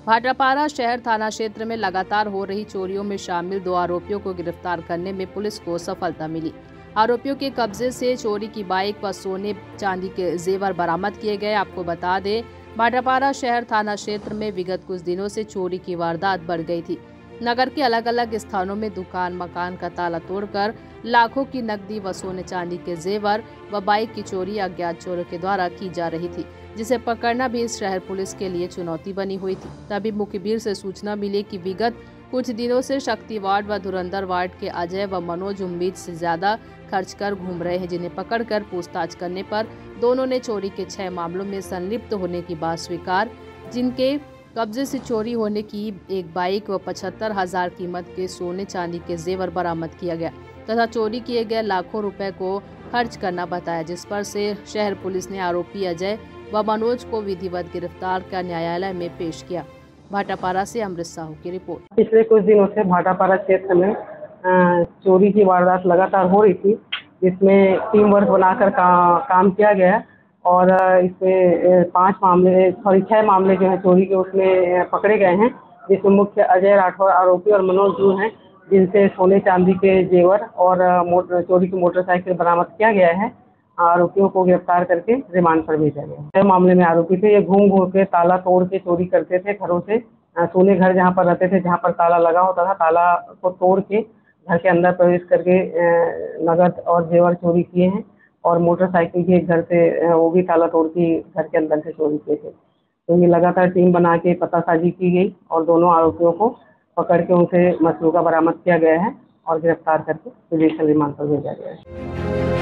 भाटापारा शहर थाना क्षेत्र में लगातार हो रही चोरियों में शामिल 2 आरोपियों को गिरफ्तार करने में पुलिस को सफलता मिली। आरोपियों के कब्जे से चोरी की बाइक व सोने चांदी के जेवर बरामद किए गए। आपको बता दें, भाटापारा शहर थाना क्षेत्र में विगत कुछ दिनों से चोरी की वारदात बढ़ गई थी। नगर के अलग अलग स्थानों में दुकान मकान का ताला तोड़कर लाखों की नकदी व सोने चांदी के जेवर व बाइक की चोरी अज्ञात चोरों के द्वारा की जा रही थी, जिसे पकड़ना भी इस शहर पुलिस के लिए चुनौती बनी हुई थी। तभी मुखबिर से सूचना मिली कि विगत कुछ दिनों से शक्ति वार्ड व धुरंधर वार्ड के अजय व मनोज उम्मीद से ज्यादा खर्च कर घूम रहे हैं, जिन्हें पकड़कर पूछताछ करने पर दोनों ने चोरी के 6 मामलों में संलिप्त होने की बात स्वीकार। जिनके कब्जे से चोरी होने की एक बाइक व 75,000 कीमत के सोने चांदी के जेवर बरामद किया गया तथा चोरी किए गए लाखों रुपए को खर्च करना बताया, जिस पर से शहर पुलिस ने आरोपी अजय व मनोज को विधिवत गिरफ्तार कर न्यायालय में पेश किया। भाटापारा से अमृत साहू की रिपोर्ट। पिछले कुछ दिनों से भाटापारा क्षेत्र में चोरी की वारदात लगातार हो रही थी, जिसमें टीम वर्क बनाकर काम किया गया और इसमें 6 मामले जो है चोरी के उसमें पकड़े गए हैं, जिसमें मुख्य अजय राठौर आरोपी और मनोज जू हैं, जिनसे सोने चांदी के जेवर और चोरी की मोटरसाइकिल बरामद किया गया है। आरोपियों को गिरफ्तार करके रिमांड पर भेजा गया। 6 मामले में आरोपी थे। ये घूम के ताला तोड़ के चोरी करते थे घरों से। सोने घर जहाँ पर रहते थे, जहाँ पर ताला लगा होता था, ताला को तोड़ के घर के अंदर प्रवेश करके नगद और जेवर चोरी किए हैं और मोटरसाइकिल भी एक घर से वो भी ताला तोड़ के घर के अंदर से चोरी किए थे। तो ये लगातार टीम बना के पतासाजी की गई और दोनों आरोपियों को पकड़ के उनसे मसरूका बरामद किया गया है और गिरफ्तार करके जुडिशियल रिमांड पर भेजा गया है।